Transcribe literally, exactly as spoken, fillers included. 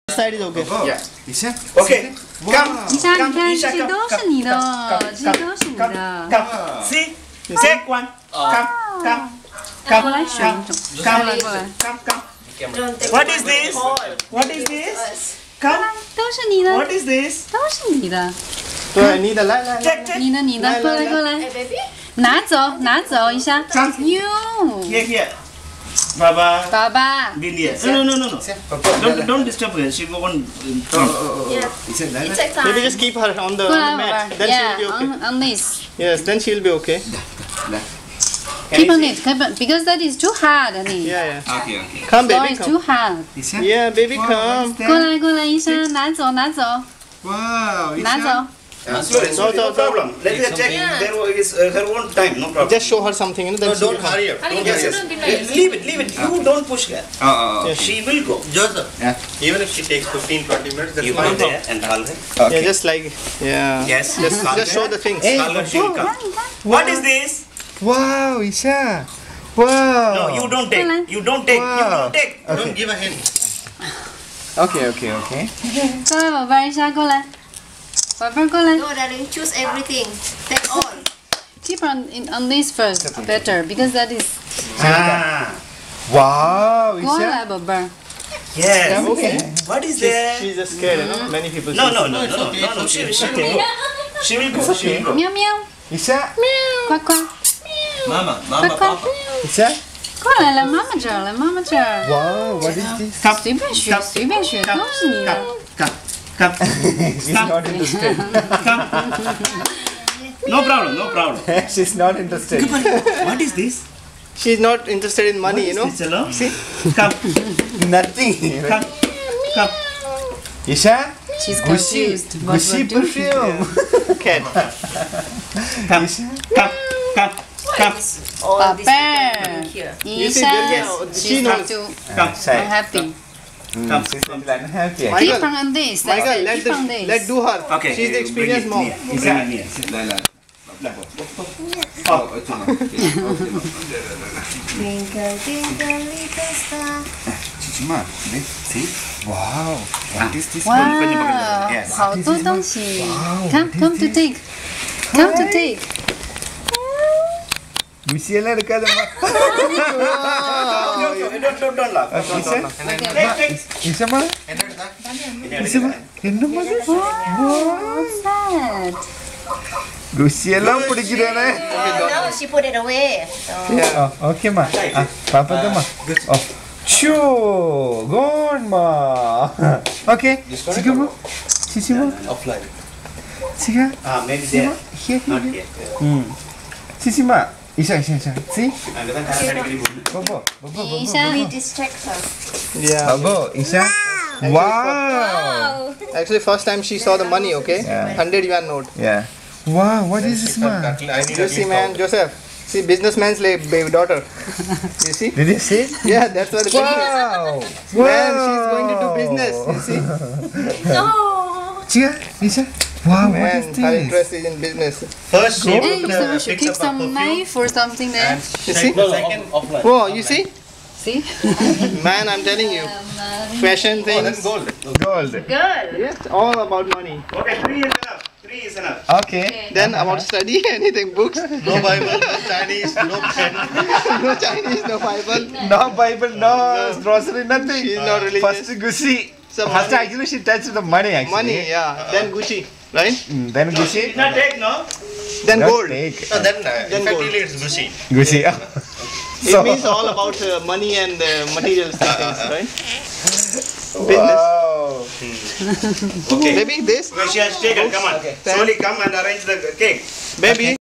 Side is okay. Yeah. Isha. Okay. Come. 一下，你 Come. 看， Isha, 这 come. 都是你的，这都是你 Come. 的。 Come. See. Take one. Come. Come. 过来选一种，过 Come. 来过来， Come. Come. What is this? What is this? Come. 都是你的， What is this? 都是你的， 对，你的来来来， Take. Take. 你的你的，过来过来， Hey, baby. 拿走拿走一下。 Come. You， Here. Here. Baba. 爸爸， Lilia. No, no, no, no. Don't, don't disturb her. She won't. Come. Yeah. Isha, It Lala. takes time. maybe just keep her on the, 过 on 来 the 宝贝 mat. Then ，Yeah， she'll be okay. on on this。 Yes, then she'll be okay. Keep on it, keep on, because that is too hard, honey. Yeah, yeah. Okay, okay. Come, Floor baby, is too come. hard. Isha. Yeah, baby, Wow, come. what's 过 that? 来过来，医生拿走拿走 Wow, Isha. 拿走。 Uh, slowly, slowly, no problem. Let her check. There is uh, her own time. No problem. Just show her something, you know. Then she'll come. up. Honey, Yes, just yes. don't delay. Leave it, leave it. You don't push her. Oh, oh, oh. Yes. She will go. Joseph, Yeah. even if she takes fifteen to twenty minutes, that's You fine. go there and call her. Yeah, Okay. just like, yeah. Yes. Just, Call just her. show the things. Call her, she will come. What is this? Wow, Isha. Wow. No, you don't take. You don't take. You Wow. don't take. Don't give a hint. Okay, okay, okay. 过来宝贝儿，一下过来，宝贝儿过来。 No, darling. Choose everything. Take all. Keep on in, on this first, better, because that is. Ah. Wow, 过 Isha. 来宝贝儿， Yes. Okay. What is She's, there? she's just scared, you know. Many people. No, say- no, no, no, no, no, no. She, she will go. She will go. She will go. 喵喵， Isha. 呱呱， Mama, 呱 mama, 呱 papa.， Isha. 过来了，妈妈这儿，来妈妈这儿， Wow, what is this? 随便选随便选，都是你的。 Come, come, She's not interested. come. No problem, no problem. She's not interested. What is this? She's not interested in money, you know. This hello? See? Come, Nothing. come, come. Isha. She's Gucci. confused. What Gucci what do? perfume. Cat. Come, come, come, come, All this 宝贝 people 儿 here.， 医 see, 生 yes, she ，she's knows. not too come. Shy. unhappy. Mm, she's unhappy. Michael, Keep on this, that's Michael, it, let keep the on this. let do her. Okay. She's the experienced mom. Bring it near. Bring it near. Lala. Oh. Oh, Chuma. Okay. Twinkle, twinkle, little star. Chuma, wait, see? Wow. What is this? 哇 Yes.， 好多东西，come come to take, come to take. Gucci எல்லாம் இருக்காதம்மா. Don't, don't, don't laugh. Isha. Take, take. Isha-ma. Isha-ma. என்னம்மா இது? What's that? Gucci எல்லாம் பிடிக்குதானே? No, she put it away. Oh, okay ma. Ah, papa tu ma. Oh. Shoo, gone ma. Okay. Sige ma. Sisi ma. Offline. Sige. Ah, maybe there. Here, Not here. here. Hmm. Sisi ma. Isha, Isha, Isha. See? And then automatically move. Bobo, Bobo, Bobo. 医生 We distract her. Yeah. Bobo, Isha. Wow. Actually, first time she saw the money, okay? Yeah. Hundred yuan note. Yeah. Wow, what is this ma? I need You at see, least man, Joseph. See, businessman's like baby daughter. You see? Did you see? Yeah, that's what the business. Wow. Man, she's going to do business. You see? No. Chia, Isha. Wow, what Man, is her this? interest is in business. First, she Hey, put, so uh, we should picks keep up a some perfume knife or something there. and You see? the second offline. Whoa, you see? See? Man, I'm telling you. Fashion Oh, that's things. gold. Gold. Girl. Yes, all about money. Okay, three is enough. Three is enough. Okay. Then about study, anything, books. No Bible, no Chinese, no pen. No Chinese, no Bible. No Bible, no grocery, nothing. She's not religious. First Gucci. So First money. actually she touched the money actually. Money, yeah. Then Gucci, right? Mm, then No, she Gucci. did not take, no? Then Not gold. take. No, then, uh, Then in fact, gold. really it's Gucci. Gucci. It means all about uh, money and uh, material things, right? Business. Wow. Okay. Baby, this. Well, she has taken. Come on. Slowly come and arrange the cake. Baby.